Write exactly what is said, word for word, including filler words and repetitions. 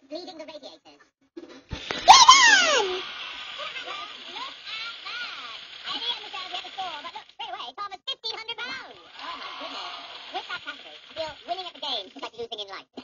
bleeding the radiators. Get on! I didn't understand we had a score, but look, straight away, Thomas, fifteen hundred pounds. Oh, my goodness. With that category, I feel winning at the game is like losing in life.